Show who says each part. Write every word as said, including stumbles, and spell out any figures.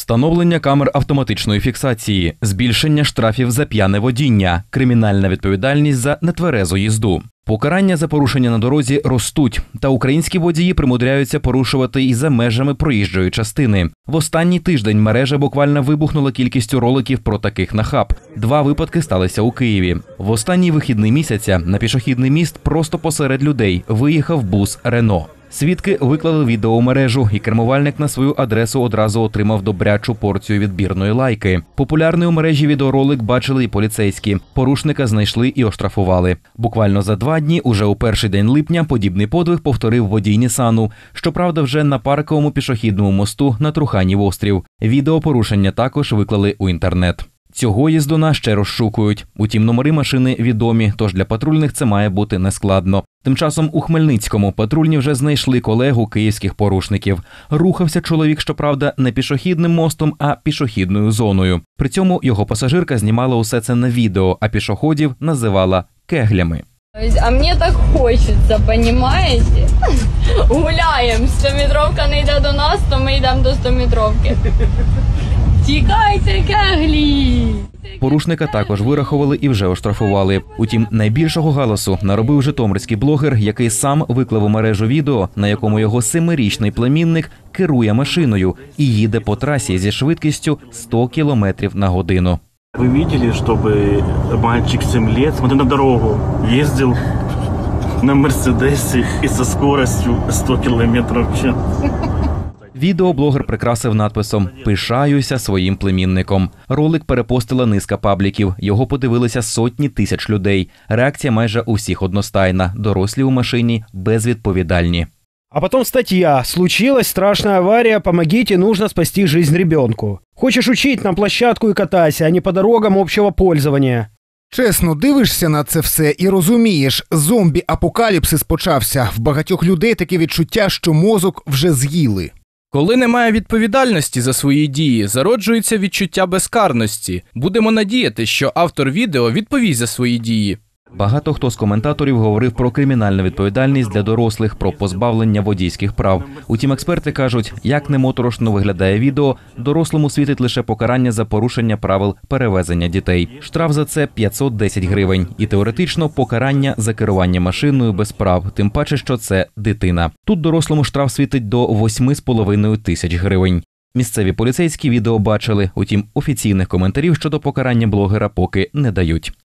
Speaker 1: Встановлення камер автоматичної фіксації, збільшення штрафів за п'яне водіння, кримінальна відповідальність за нетверезу їзду. Покарання за порушення на дорозі ростуть, та українські водії примудряються порушувати і за межами проїжджої частини. В останній тиждень мережа буквально вибухнула кількістю роликів про таких нахаб. Два випадки сталися у Києві. В останній вихідний місяця на пішохідний міст просто посеред людей виїхав бус «Рено». Свідки виклали відео у мережу, і кермувальник на свою адресу одразу отримав добрячу порцію відбірної лайки. Популярний у мережі відеоролик бачили і поліцейські. Порушника знайшли і оштрафували. Буквально за два дні, уже у перший день липня, подібний подвиг повторив водій Нісану. Щоправда, вже на парковому пішохідному мосту на Труханів острів. Відео порушення також виклали у інтернет. Цього їздуна ще розшукують. Утім, номери машини відомі, тож для патрульних це має бути нескладно. Тим часом у Хмельницькому патрульні вже знайшли колегу київських порушників. Рухався чоловік, щоправда, не пішохідним мостом, а пішохідною зоною. При цьому його пасажирка знімала усе це на відео, а пішоходів називала кеглями.
Speaker 2: А мені так хочеться, понімаєте? Гуляємо, стометровка не йде до нас, то ми йдемо до стометровки. Тікайте, кеглі!
Speaker 1: Порушника також вирахували і вже оштрафували. Утім, найбільшого галасу наробив житомирський блогер, який сам виклав у мережу відео, на якому його семирічний племінник керує машиною і їде по трасі зі швидкістю сто кілометрів на годину.
Speaker 3: Ви бачили, щоб мальчик сім років, смотри на дорогу, їздив на Мерседесі і зі швидкістю сто кілометрів в час?
Speaker 1: Відео блогер прикрасив надписом «Пишаюся своїм племінником». Ролик перепостила низка пабліків. Його подивилися сотні тисяч людей. Реакція майже у всіх одностайна. Дорослі у машині безвідповідальні.
Speaker 4: А потом статья «Случилась страшная авария, помогите, нужно спасти жизнь ребенку». Хочешь учить, на площадку и катайся, а не по дорогам общего пользования.
Speaker 5: Чесно, дивишся на це все і розумієш, зомбі-апокаліпсис почався. В багатьох людей таке відчуття, що мозок вже з'їли.
Speaker 6: Коли немає відповідальності за свої дії, зароджується відчуття безкарності. Будемо надіяти, що автор відео відповість за свої дії.
Speaker 1: Багато хто з коментаторів говорив про кримінальну відповідальність для дорослих, про позбавлення водійських прав. Утім, експерти кажуть, як не моторошно виглядає відео, дорослому світить лише покарання за порушення правил перевезення дітей. Штраф за це п'ятсот десять гривень. І теоретично покарання за керування машиною без прав, тим паче, що це дитина. Тут дорослому штраф світить до восьми з половиною тисяч гривень. Місцеві поліцейські відео бачили, утім, офіційних коментарів щодо покарання блогера поки не дають.